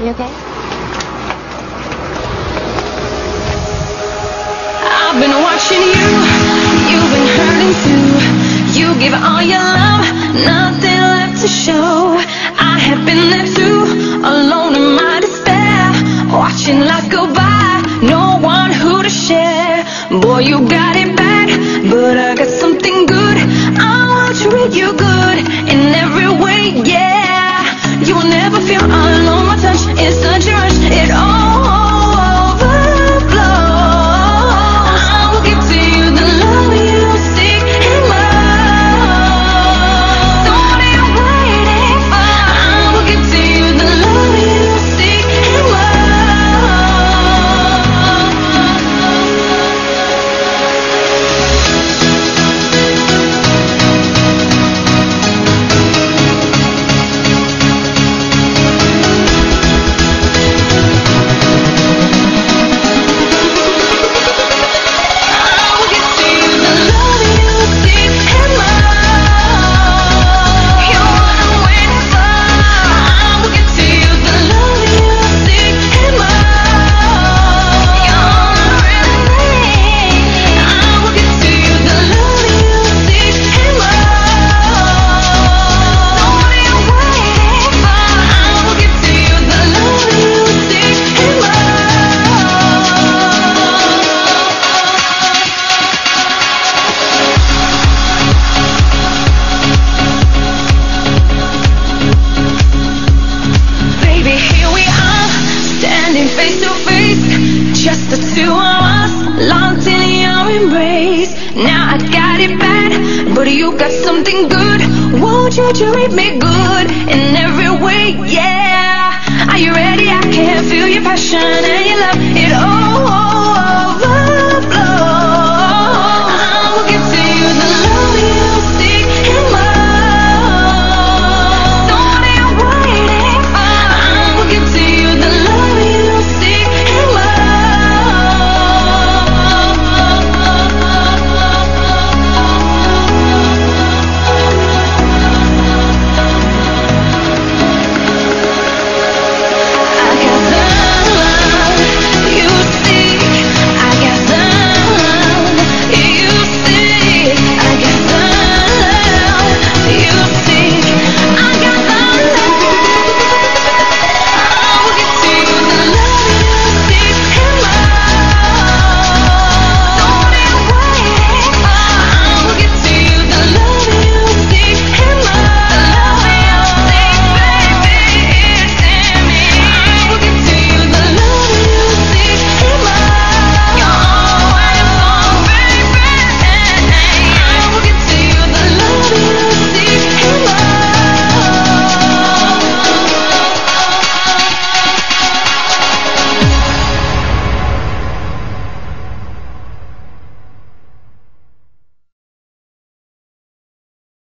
You okay? I've been watching you, you've been hurting too. You give all your love, nothing left to show. I have been there too, alone in my despair, watching life go by, no one who to share. Boy, you got it bad, but I got something good. I will treat you good in every way, yeah. You will never feel alone, my touch is such a rush, it all face to face, just the two of us, locked in your embrace. Now I got it bad, but you got something good. Won't you treat me good in every way, yeah? Are you ready? I can feel your passion and your love, it all.